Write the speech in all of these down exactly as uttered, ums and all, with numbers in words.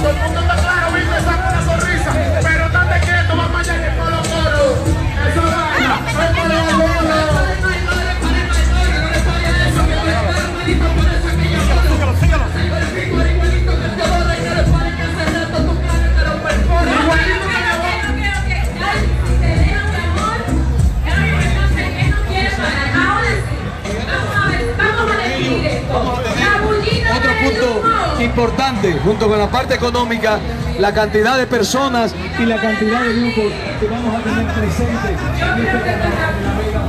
todo el mundo está claro, viste, saca una sonrisa, pero estate quieto, vamos allá que con los coros. Eso baila, préstale al gorro. Otro punto importante, junto con la parte económica, la cantidad de personas y la cantidad de grupos que vamos a tener presentes en este carnaval de La Vega.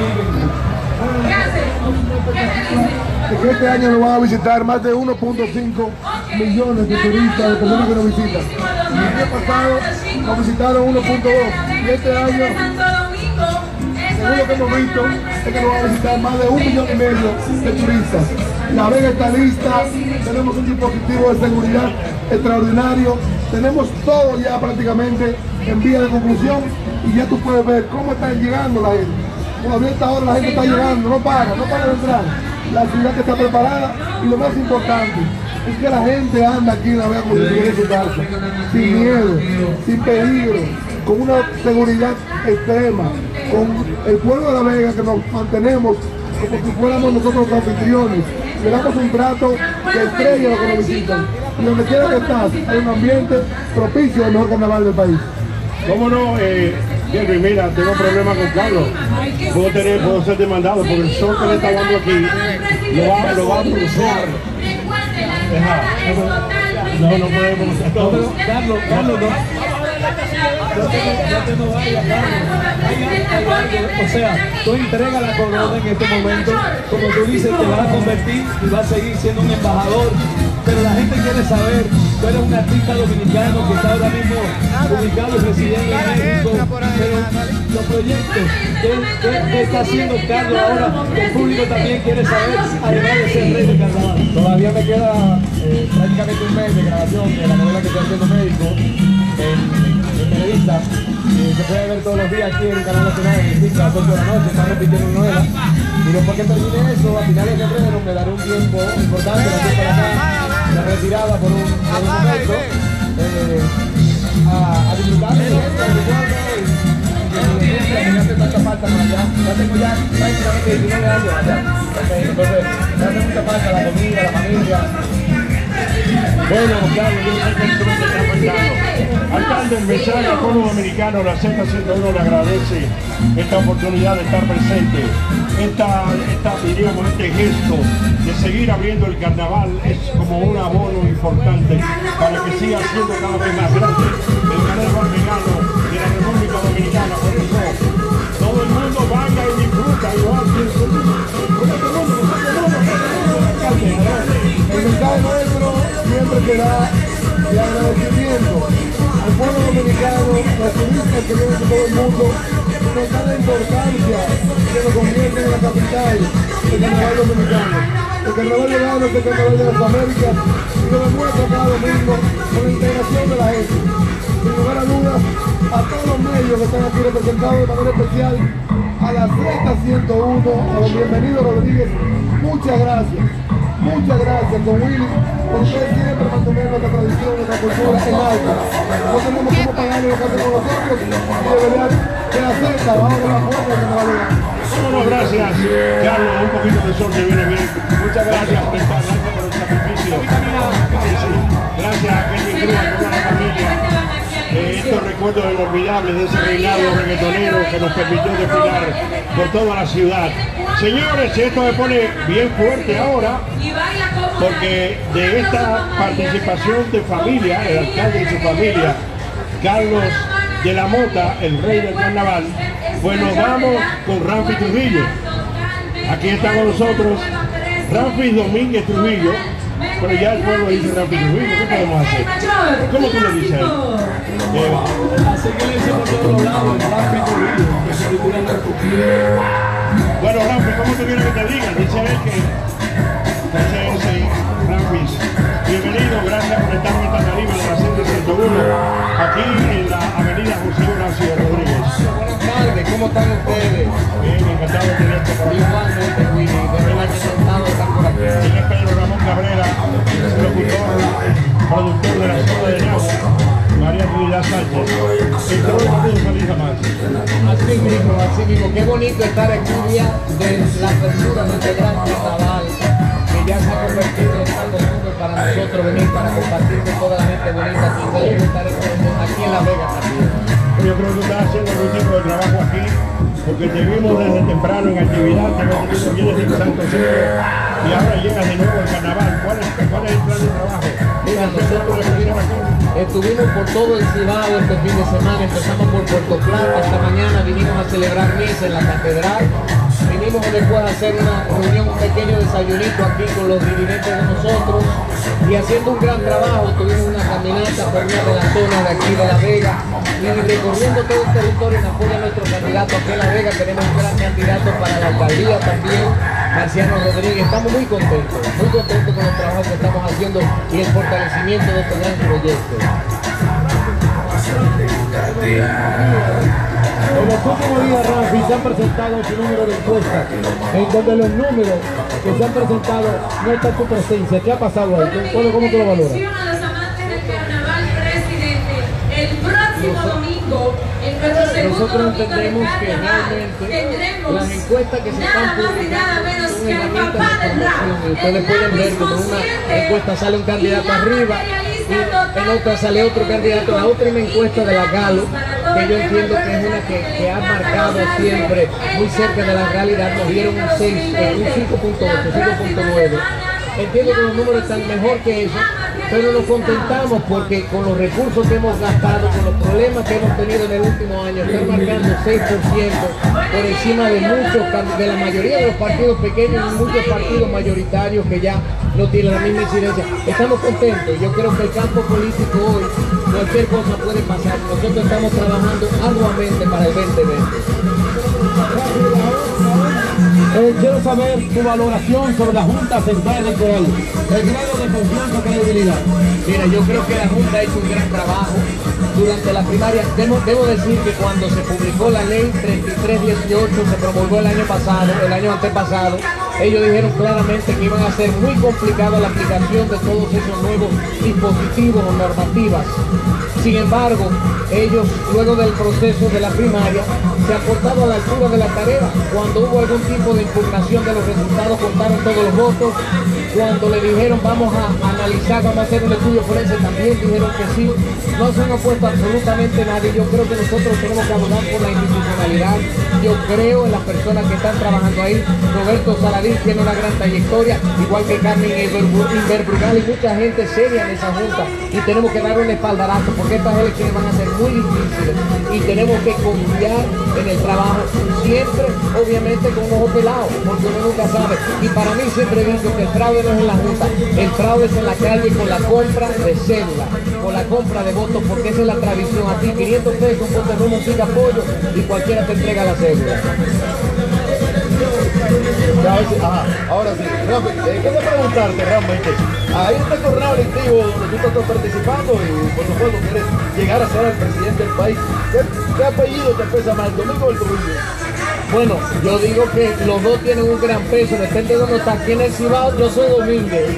Que este año nos van a visitar más de uno punto cinco millones de turistas, de personas que nos visitan. El año pasado nos visitaron uno punto dos y este año, según lo que hemos visto, es que nos van a visitar más de un millón y medio de turistas. La Vega está lista, tenemos un dispositivo de seguridad extraordinario, tenemos todo ya prácticamente en vía de conclusión y ya tú puedes ver cómo está llegando la gente. Todavía hasta ahora la gente está llegando, no para, no para de entrar. La ciudad está preparada y lo más importante es que la gente anda aquí en La Vega como si estuviera en su casa, sin miedo, sin peligro, con una seguridad extrema, con el pueblo de La Vega que nos mantenemos como si fuéramos nosotros los anfitriones. Le damos un trato de estrella a los que nos visitan. Y donde quiera que estás, hay un ambiente propicio al mejor carnaval del país. ¿Cómo no? Eh, Jerry, mira, tengo un problema con Carlos. Puedo, tener, puedo ser demandado porque el sol que le está dando aquí lo va, lo va a cruzar. No, no podemos. Carlos, Carlos, Carlos, no. Ya te, ya te no vayas, Carlos. Hay, hay algo, o sea, tú entregas la corona en este momento, como tú dices, te vas a convertir y vas a seguir siendo un embajador, pero la gente quiere saber, tú eres un artista dominicano que está ahora mismo ubicado y residiendo en México, pero los proyectos, ¿qué, qué, qué está haciendo Carlos ahora? Que el público también quiere saber, además de ser rey del carnaval. Todavía me queda eh, prácticamente un mes de grabación de la novela que estoy haciendo en México, en, en Televisa. Eh, se puede ver todos los días aquí en el canal nacional, en el cinco a las ocho de la noche, está repitiendo una novela. Y después que termine eso, a finales de febrero me daré un tiempo importante, me tiempo acá, de retirada por un, por un momento, eh, a, a disfrutar de esto, de recuerdo, y que me hace tanta falta por allá. Ya tengo ya prácticamente diecinueve años allá. Okay, entonces, me hace mucha falta la comida, la familia. Bueno, Carlos, yo sé que tú me estás pensando. Alcalde, el mensaje al pueblo dominicano, la Z ciento uno le agradece esta oportunidad de estar presente, esta, esta, diríamos, este gesto de seguir abriendo el carnaval es como un abono importante para que siga siendo cada vez más grande el carnaval vegano de la República Dominicana. Por eso, todo el mundo baila y disfruta igual que el El mensaje nuestro siempre será de agradecimiento al pueblo dominicano, los turistas que vienen de todo el mundo, que nos dan la importancia que nos convierten en la capital del carnaval dominicano. El carnaval vegano es el carnaval de las Américas y lo demuestra cada domingo con la integración de la gente. Sin lugar a dudas, a todos los medios que están aquí representados de manera especial, a la Z ciento uno, a los bienvenidos Rodríguez, muchas gracias. Muchas gracias, don Willy, por ustedes siempre mantener nuestra tradición, nuestra cultura en alta. No tenemos cómo pagarle lo que hacen con nosotros y de verdad que la Z, vamos a la fuerza que nos va a llegar. Bueno, gracias, Carlos, un poquito de sol que viene bien. Muchas gracias por estar, gracias por el sacrificio. Gracias a Kenny Cruz, a toda la familia. Eh, estos recuerdos inolvidables de ese reinado reggaetonero que nos permitió desfilar por toda la ciudad. Señores, esto me pone bien fuerte ahora, porque de esta participación de familia, el alcalde y su familia, Carlos de la Mota, el rey del carnaval, pues nos vamos con Ramfi Trujillo. Aquí está con nosotros Ramfi Domínguez Trujillo, pero ya el pueblo dice Ramfi Trujillo. ¿Qué podemos hacer? ¿Cómo tú le dices a él? Eh, Así que le decimos por todos lados, Ramfi Trujillo, que se titula la Bueno, Ramfi, ¿cómo tú quieres que te digan? Dice él que... Dice él, sí, Ramfi. Bienvenido, gracias por estar en esta tarima de la Z ciento uno, aquí en la avenida José Horacio Rodríguez. Buenas tardes, ¿cómo están ustedes? Bien, encantado de tenerte por aquí. Igualmente, Willy, de verdad que encantado de estar por aquí. Él es Pedro Ramón Cabrera, locutor productor de la zona de Nagua, María Trinidad Sánchez. Entró el partido feliz jamás. Así mismo, así mismo. Qué bonito estar aquí día de la apertura de este gran carnaval, que ya se ha convertido en algo nuevo para nosotros venir para compartir con toda la gente bonita que ustedes estar aquí en La Vega también. Yo creo que tú estás haciendo algún tipo de trabajo aquí, porque te vimos desde temprano en actividad, te hemos tenido vienes en Santo Centro y ahora llegas de nuevo al carnaval. ¿Cuál es, cuál es el plan de trabajo? Mira, nosotros estuvimos, estuvimos por todo el Cibao este fin de semana, empezamos por Puerto Plata, esta mañana vinimos a celebrar misa en la catedral, vinimos después a hacer una reunión, un pequeño desayunito aquí con los dirigentes de nosotros y haciendo un gran trabajo. Tuvimos una caminata por una de las zonas de aquí de La Vega y recorriendo todo el territorio en apoyo a nuestro candidato aquí en La Vega. Tenemos un gran candidato para la alcaldía también, Marciano Rodríguez. Estamos muy contentos, muy contentos con el trabajo que estamos haciendo y el fortalecimiento de este gran proyecto. En los últimos días, Rafi, se han presentado su número de encuestas, en donde los números que se han presentado no están tu presencia. ¿Qué ha pasado ahí? ¿Cómo, cómo tú lo valoras? Atención a los amantes del carnaval, presidente. El próximo domingo, en nuestro segundo Nosotros domingo de entendemos que carnaval, realmente tendremos las encuestas que se nada están más y publicando nada menos son que el herramientas papá de del rap. promoción. Y ustedes pueden ver como en una encuesta sale un candidato arriba y en otra sale otro candidato. La otra encuesta de la Galo, que yo entiendo que es una que, que ha marcado siempre muy cerca de la realidad, nos dieron un seis, eh, un cinco punto ocho, cinco punto nueve. Entiendo que los números están mejor que eso, pero nos contentamos porque con los recursos que hemos gastado, con los problemas que hemos tenido en el último año, están marcando seis por ciento por encima de muchos, de la mayoría de los partidos pequeños y muchos partidos mayoritarios que ya no tienen la misma incidencia. Estamos contentos. Yo creo que el campo político hoy, cualquier cosa puede pasar. Nosotros estamos trabajando arduamente para el veinte veinte. Eh, quiero saber tu valoración sobre la Junta Central Electoral, el grado de confianza y credibilidad. Mira, yo creo que la Junta ha hecho un gran trabajo durante la primaria. Debo, debo decir que cuando se publicó la ley treinta y tres dieciocho, se promulgó el año pasado, el año antepasado, ellos dijeron claramente que iban a ser muy complicada la aplicación de todos esos nuevos dispositivos o normativas. Sin embargo, ellos, luego del proceso de la primaria, se han portado a la altura de la tarea. Cuando hubo algún tipo de impugnación de los resultados, contaron todos los votos. Cuando le dijeron vamos a analizar, vamos a hacer un estudio forense, también dijeron que sí. No se han opuesto absolutamente nadie. Yo creo que nosotros tenemos que abogar por la institucionalidad. Yo creo en las personas que están trabajando ahí. Roberto Saladín tiene una gran trayectoria, igual que Carmen Inverbrugal y mucha gente seria en esa junta. Y tenemos que darle un espaldarazo porque estas elecciones van a ser muy difíciles y tenemos que confiar en el trabajo, siempre obviamente con un ojo pelado, porque uno nunca sabe. Y para mí siempre he dicho que el fraude no es en la junta, el fraude es en la calle con la compra de cédula, con la compra de votos, porque esa es la tradición. A ti quinientos pesos, un pote sin apoyo y cualquiera te entrega la cédula. Ajá, ahora sí, realmente, eh, quería preguntarte realmente, ahí está el torneo electivo donde tú estás participando y por supuesto quieres llegar a ser el presidente del país. ¿Qué, qué apellido te pesa más, el Domingo o el Trujillo? Bueno, yo digo que los dos tienen un gran peso, depende de dónde está. Aquí en el Cibao yo soy Domínguez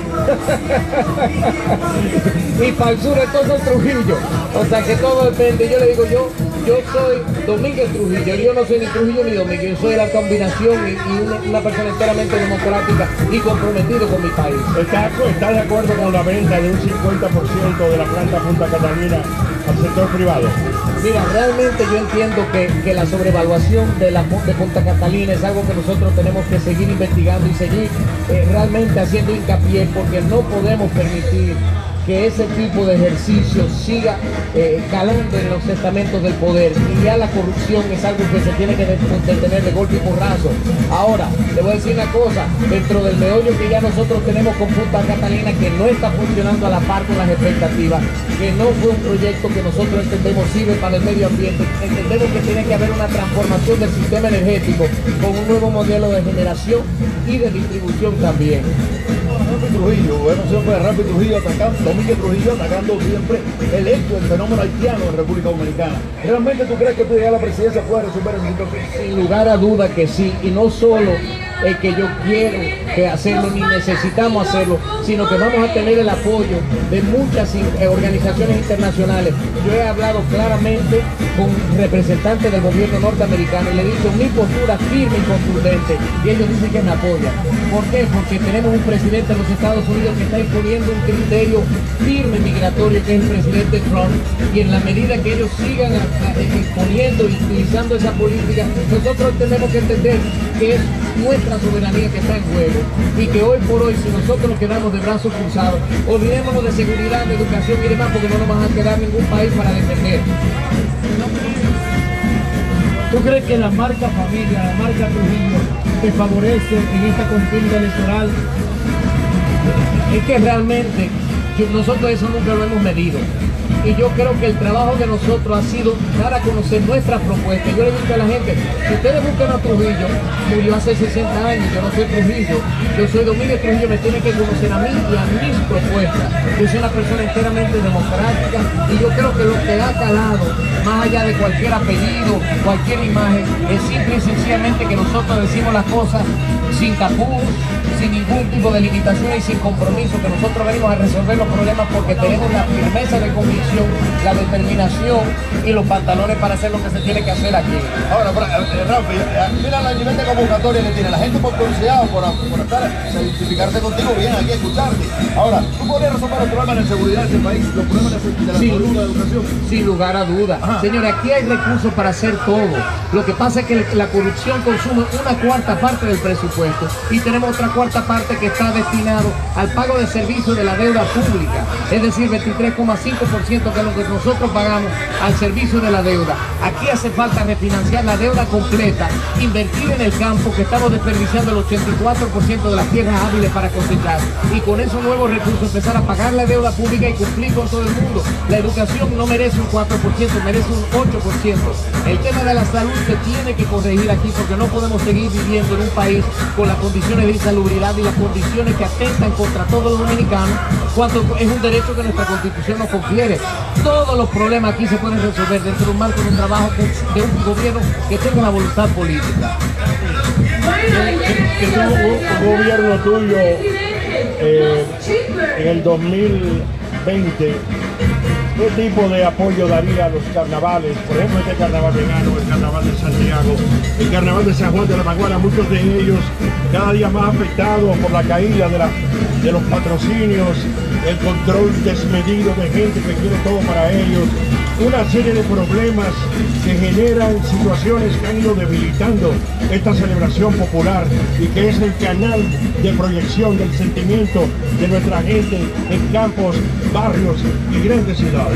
y para el sur entonces el Trujillo, o sea que todo depende. Yo le digo yo yo soy Domínguez Trujillo, yo no soy ni Trujillo ni Domínguez, yo soy la combinación y, y una, una persona enteramente democrática y comprometido con mi país. ¿Estás está de acuerdo con la venta de un cincuenta por ciento de la planta Punta Catalina al sector privado? Mira, realmente yo entiendo que, que la sobrevaluación de la de Punta Catalina es algo que nosotros tenemos que seguir investigando y seguir eh, realmente haciendo hincapié, porque no podemos permitir que ese tipo de ejercicio siga eh, calando en los estamentos del poder, y ya la corrupción es algo que se tiene que detener de golpe y porrazo. Ahora, le voy a decir una cosa, dentro del meollo que ya nosotros tenemos con Punta Catalina, que no está funcionando a la par con las expectativas, que no fue un proyecto que nosotros entendemos sirve para el medio ambiente, entendemos que tiene que haber una transformación del sistema energético con un nuevo modelo de generación y de distribución también. Rafi Trujillo, hemos siempre de Rafi Trujillo atacando, Domínguez Trujillo atacando siempre el hecho, el fenómeno haitiano en República Dominicana. ¿Realmente tú crees que tú llegar a la presidencia puede resolver esa situación? Sin lugar a duda que sí, y no solo el que yo quiero que hacerlo, ni necesitamos hacerlo, sino que vamos a tener el apoyo de muchas eh, organizaciones internacionales. Yo he hablado claramente con representantes del gobierno norteamericano y le he dicho mi postura firme y contundente, y ellos dicen que me apoyan. ¿Por qué? Porque tenemos un presidente de los Estados Unidos que está imponiendo un criterio firme migratorio, que es el presidente Trump, y en la medida que ellos sigan a, a, exponiendo y utilizando esa política, nosotros tenemos que entender que es nuestra soberanía que está en juego, y que hoy por hoy, si nosotros nos quedamos de brazos cruzados, olvidémonos de seguridad, de educación y demás, porque no nos van a quedar ningún país para defender. ¿Tú crees que la marca familia, la marca Trujillo, te favorece en esta contienda electoral? Es que realmente yo, nosotros eso nunca lo hemos medido. Y yo creo que el trabajo de nosotros ha sido dar a conocer nuestras propuestas. Yo le digo a la gente, si ustedes buscan a Trujillo, murió hace sesenta años, yo no soy Trujillo, yo soy Domingo Trujillo, me tienen que conocer a mí y a mis propuestas. Yo soy una persona enteramente democrática, y yo creo que lo que ha calado, más allá de cualquier apellido, cualquier imagen, es simple y sencillamente que nosotros decimos las cosas sin tapujos, sin ningún tipo de limitación y sin compromiso, que nosotros venimos a resolver los problemas porque tenemos la firmeza de convicción, la determinación y los pantalones para hacer lo que se tiene que hacer aquí. Ahora, eh, Rafi, mira el nivel de convocatoria que tiene la gente por curiosidad, por, por estar, identificarte contigo bien aquí, escucharte. Ahora, ¿tú podrías resolver los problemas de seguridad de este país, los problemas de la salud, la educación? Sin lugar a dudas. Señores, aquí hay recursos para hacer todo. Lo que pasa es que la corrupción consume una cuarta parte del presupuesto, y tenemos otra cuarta parte que está destinado al pago de servicios de la deuda pública, es decir, veintitrés coma cinco por ciento que es lo que nosotros pagamos al servicio de la deuda. Aquí hace falta refinanciar la deuda completa, invertir en el campo, que estamos desperdiciando el ochenta y cuatro por ciento de las tierras hábiles para cosechar, y con esos nuevos recursos empezar a pagar la deuda pública y cumplir con todo el mundo. La educación no merece un cuatro por ciento, merece un ocho por ciento. El tema de la salud se tiene que corregir aquí, porque no podemos seguir viviendo en un país con las condiciones de insalubridad y las condiciones que atentan contra todos los dominicanos, cuando es un derecho que nuestra Constitución nos confiere. Todos los problemas aquí se pueden resolver dentro de un marco de un trabajo de un gobierno que tenga una voluntad política. Que tuvo un gobierno tuyo eh, en el dos mil veinte, ¿qué tipo de apoyo daría a los carnavales? Por ejemplo, este carnaval vegano, el carnaval de Santiago, el carnaval de San Juan de la Maguana, muchos de ellos cada día más afectados por la caída de, la, de los patrocinios, el control desmedido de gente que quiere todo para ellos, una serie de problemas que generan situaciones que han ido debilitando esta celebración popular, y que es el canal de proyección del sentimiento de nuestra gente en campos, barrios y grandes ciudades.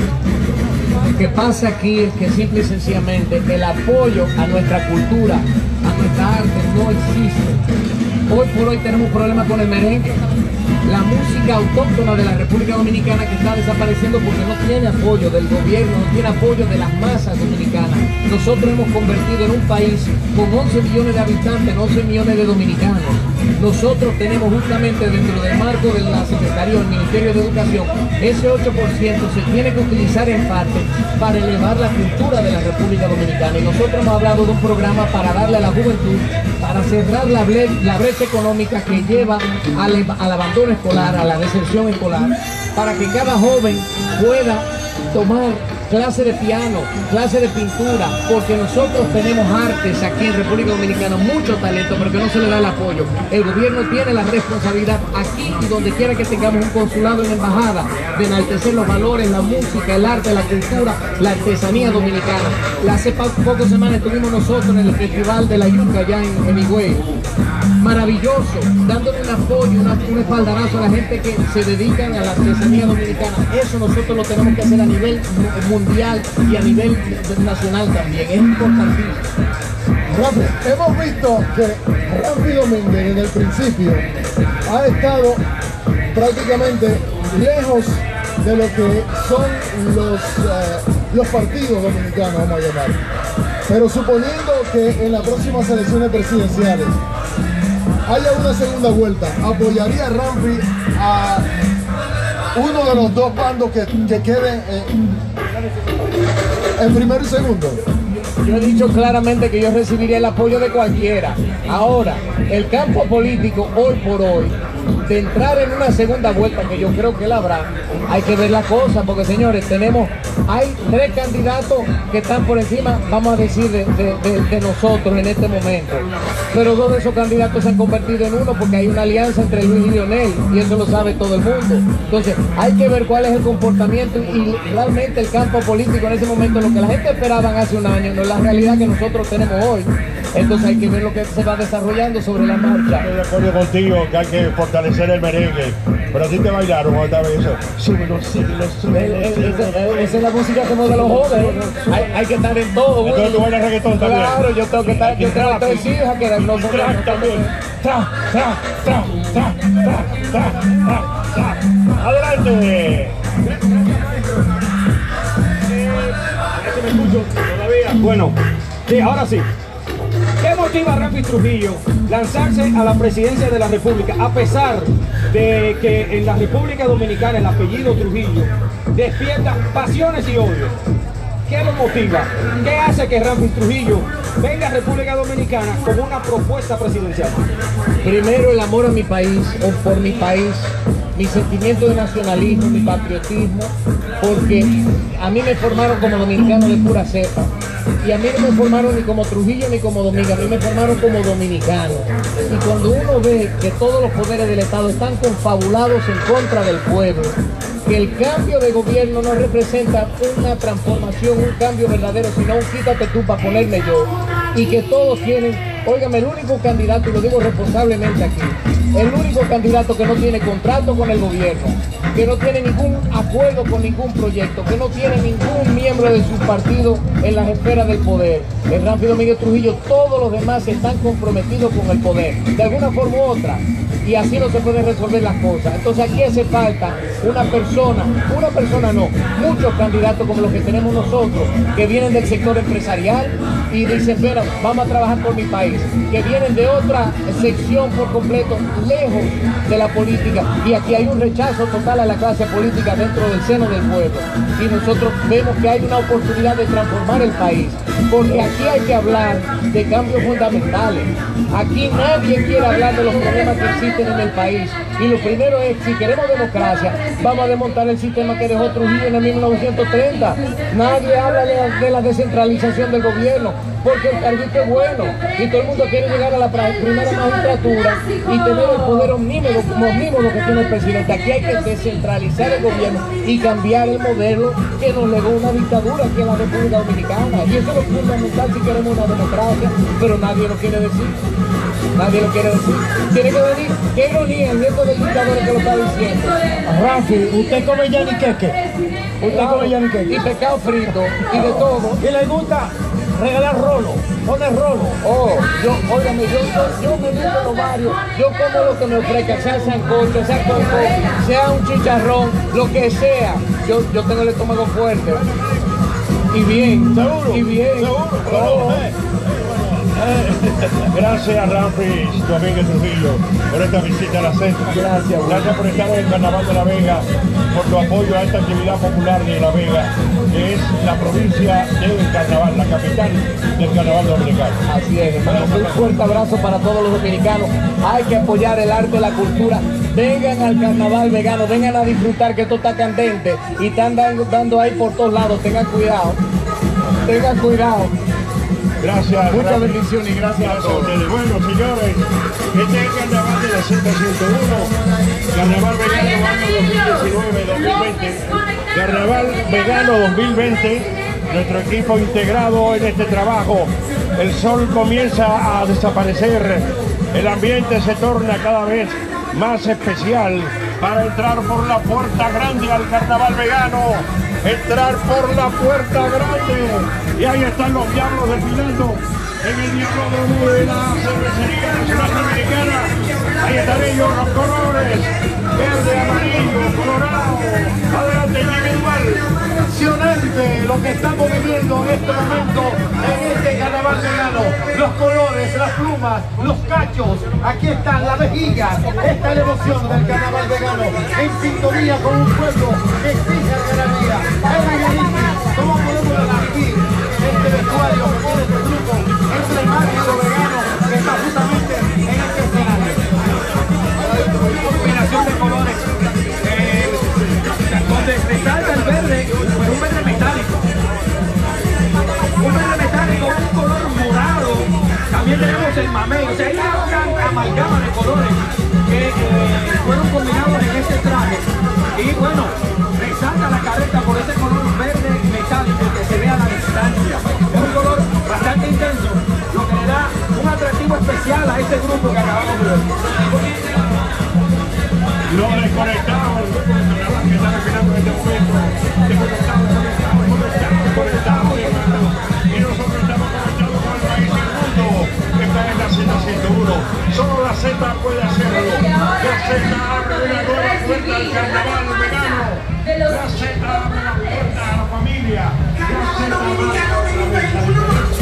Lo que pasa aquí es que simple y sencillamente el apoyo a nuestra cultura, a nuestra arte, no existe. Hoy por hoy tenemos un problema con el merengue, la música autóctona de la República Dominicana, que está desapareciendo porque no tiene apoyo del gobierno, no tiene apoyo de las masas dominicanas. Nosotros hemos convertido en un país con once millones de habitantes, once millones de dominicanos. Nosotros tenemos justamente dentro del marco de la Secretaría del Ministerio de Educación, ese ocho por ciento se tiene que utilizar en parte para elevar la cultura de la República Dominicana. Y nosotros hemos hablado de un programa para darle a la juventud, para cerrar la, bre la brecha económica que lleva al, al abandono escolar, a la deserción escolar, para que cada joven pueda tomar clase de piano, clase de pintura, porque nosotros tenemos artes aquí en República Dominicana, mucho talento, pero que no se le da el apoyo. El gobierno tiene la responsabilidad aquí y donde quiera que tengamos un consulado en embajada, de enaltecer los valores, la música, el arte, la cultura, la artesanía dominicana. Hace pocas semanas estuvimos nosotros en el Festival de la Yuca allá en Hemingway. Maravilloso, dándole un apoyo, una, un espaldarazo a la gente que se dedican a la artesanía dominicana. Eso nosotros lo tenemos que hacer a nivel mundial y a nivel nacional también. Es importantísimo. Rafi, hemos visto que Rafi Domínguez desde el principio ha estado prácticamente lejos de lo que son los, eh, los partidos dominicanos, vamos a llamar. Pero suponiendo que en las próximas elecciones presidenciales haya una segunda vuelta, ¿apoyaría Rafi a uno de los dos bandos que, que queden eh, en primero y segundo? Yo he dicho claramente que yo recibiría el apoyo de cualquiera. Ahora, el campo político, hoy por hoy, de entrar en una segunda vuelta, que yo creo que la habrá, hay que ver la cosa, porque señores, tenemos, hay tres candidatos que están por encima, vamos a decir, de, de, de, de nosotros en este momento. Pero dos de esos candidatos se han convertido en uno porque hay una alianza entre Luis y Leonel, y eso lo sabe todo el mundo. Entonces, hay que ver cuál es el comportamiento y realmente el campo político en ese momento, lo que la gente esperaba hace un año, no es la realidad que nosotros tenemos hoy. Entonces hay que ver lo que se va desarrollando sobre la marcha. Estoy de acuerdo contigo que hay que fortalecer el merengue, pero a ti te bailaron otra vez eso. Súbelo, síguelo, súbelo. Esa es la música que mueve a los jóvenes. Hay, hay que estar en todo. Entonces tú bailas reggaetón también. Claro, yo tengo que estar, yo tengo tres hijas que no son track también. Tra, tra, tra, tra, tra, tra, tra, tra. Adelante. ¿Me escucho todavía? Bueno, sí, ahora sí. ¿Qué motiva a Ramfis Trujillo lanzarse a la presidencia de la República a pesar de que en la República Dominicana el apellido Trujillo despierta pasiones y odio? ¿Qué lo motiva? ¿Qué hace que Ramfis Trujillo venga a República Dominicana como una propuesta presidencial? Primero, el amor a mi país, o por mi país, mi sentimiento de nacionalismo, mi patriotismo, porque a mí me formaron como dominicano de pura cepa. Y a mí no me formaron ni como Trujillo ni como Dominga, a mí me formaron como dominicano. Y cuando uno ve que todos los poderes del Estado están confabulados en contra del pueblo, que el cambio de gobierno no representa una transformación, un cambio verdadero, sino un quítate tú para ponerme yo, y que todos tienen, óigame, el único candidato, y lo digo responsablemente aquí, el único candidato que no tiene contrato con el gobierno, que no tiene ningún acuerdo con ningún proyecto, que no tiene ningún miembro de su partido en las esferas del poder, el Ramfis Domínguez Trujillo. Todos los demás están comprometidos con el poder, de alguna forma u otra, y así no se pueden resolver las cosas. Entonces aquí hace falta una persona, una persona no, muchos candidatos como los que tenemos nosotros, que vienen del sector empresarial y dicen, pero vamos a trabajar por mi país, que vienen de otra sección por completo, lejos de la política, y aquí hay un rechazo total a la clase política dentro del seno del pueblo, y nosotros vemos que hay una oportunidad de transformar el país, porque aquí hay que hablar de cambios fundamentales. Aquí nadie quiere hablar de los problemas que existen en el país, y lo primero es, si queremos democracia, vamos a desmontar el sistema que dejó Trujillo en el mil novecientos treinta. Nadie habla de la, de la descentralización del gobierno, porque el carguito es bueno, y todo el mundo quiere llegar a la primera magistratura y tener el poder omnímodo, omnímodo que tiene el presidente. Aquí hay que descentralizar el gobierno y cambiar el modelo que nos legó una dictadura aquí en la República Dominicana, y eso es lo fundamental si queremos una democracia, pero nadie lo quiere decir. Nadie lo quiere decir. Tiene que venir. Qué ironía el nieto del dictador que lo está diciendo. Ramfis, ¿usted come yaniqueque? ¿Usted Claro, come yaniqueque? y pescado frito y de todo. ¿Y le gusta regalar rolo? ¿Poner rolo? Oh, yo, óigame, yo, yo, yo me meto en los barrios, yo como lo que me ofrezca, sea sancocho, sea coco, sea un chicharrón, lo que sea. Yo, yo tengo el estómago fuerte. Y bien. ¿Seguro? Y bien. ¿Seguro? Oh. Eh, Gracias, Ramfis Domínguez Trujillo, por esta visita a la centro. Gracias, güey. Gracias por estar en el Carnaval de La Vega, por tu apoyo a esta actividad popular de La Vega, que es la provincia del Carnaval, la capital del Carnaval dominicano. Así es, hermano. Un fuerte abrazo para todos los dominicanos. Hay que apoyar el arte, la cultura. Vengan al carnaval vegano, vengan a disfrutar, que esto está candente y están dando, dando ahí por todos lados. Tengan cuidado, tengan cuidado. Gracias. Muchas Ramfis. bendiciones y gracias a Gracias a todos. ustedes. Bueno, señores, este es el Carnaval de la Z ciento uno, Carnaval Vegano año dos mil diecinueve dos mil veinte, Carnaval Vegano dos mil veinte, nuestro equipo integrado en este trabajo. El sol comienza a desaparecer, el ambiente se torna cada vez más especial para entrar por la puerta grande al Carnaval Vegano. Entrar por la puerta grande, y ahí están los diablos desfilando en el diablódromo de la Cervecería Nacional Dominicana. Ahí están ellos, los colores verde, amarillo, colorado. Adelante, individual. Impresionante lo que estamos viviendo en este momento en este carnaval vegano. Los colores, las plumas, los cachos, aquí están las vejigas. Esta es la emoción del carnaval vegano, en sintonía con un pueblo que exige algarabía. Es difícil, ¿cómo podemos elegir este vestuario mamey, o sea, hay una gran amalgama de colores que eh, fueron combinados en este traje. Y bueno, resalta la careta por ese color verde metálico que se ve a la distancia. Es un color bastante intenso, lo que le da un atractivo especial a este grupo que acabamos de ver. Lo desconectamos, el grupo de Carnaval que está respirando en este momento. Desconectamos, conectamos, conectamos, conectamos, hermano. Y nosotros estamos conectados con el país y el mundo. Esta es la Z ciento uno. Solo la Z puede hacerlo. La Z abre una nueva puerta al carnaval vegano. La Z abre la puerta a la familia. La Z abre la puerta.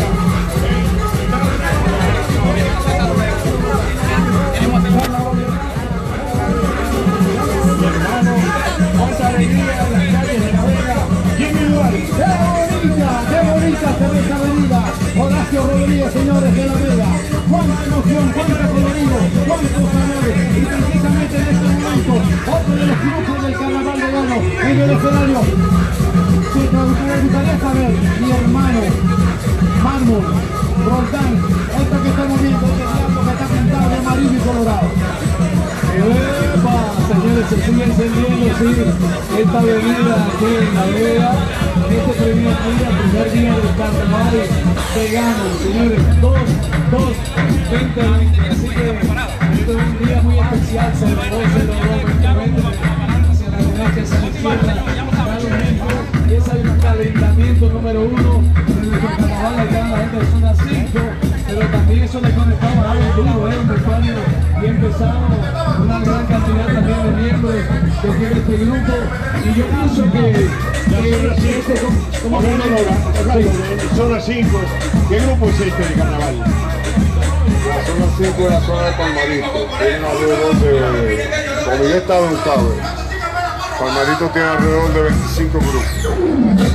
Hermano, cuánta alegría en las calles de La Vega. ¿Quién es igual? ¡Qué bonita! ¡Qué bonita se ve esta avenida! Horacio Rodríguez, señores de La Vega. ¡Cuánta emoción! ¡Cuánto colorido! ¡Cuántos amores! Y precisamente en este momento, otro de los grupos del carnaval vegano en el escenario. Si me gustaría saber, mi hermano, Mármol, Roldán, esto que estamos viendo, este diablo que está pintado de amarillo y colorado. ¡Epa! Señores, se sigue encendiendo, sí, esta avenida aquí en La Vega, este primer día, primer día del carnaval vegano, señores, dos, dos, veinte, veinte, así que este es un día muy especial, se lo logró prácticamente hacia la derecha, hacia la izquierda, cada momento, y ese es el calentamiento número uno de nuestro carnaval acá en la gente de zona cinco, pero también eso le conectamos a algo duro, ¿eh? Un vestuario bien pesado, una gran cantidad también de miembros que tiene este grupo, y yo pienso que, que este como, como sí. Zona cinco, ¿qué grupo es este de carnaval? La zona cinco es la zona de Palmarito, tiene alrededor de, como ya está avanzado, Palmarito tiene alrededor de veinticinco grupos.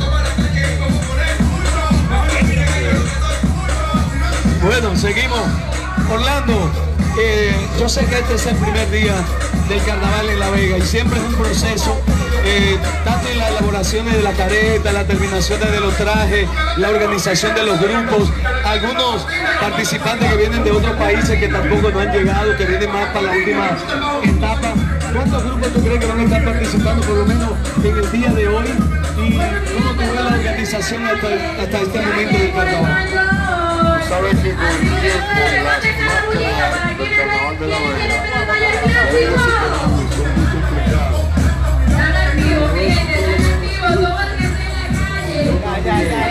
Bueno, seguimos. Orlando, eh, yo sé que este es el primer día del carnaval en La Vega y siempre es un proceso, eh, tanto en las elaboraciones de la careta, la terminación de los trajes, la organización de los grupos, algunos participantes que vienen de otros países que tampoco no han llegado, que vienen más para la última etapa. ¿Cuántos grupos tú crees que van a estar participando por lo menos en el día de hoy? ¿Y cómo te ve la organización hasta, hasta este momento del carnaval? Sabes que con el tiempo las marcas del carnaval de La Vega, ellos se quedan muy complicados.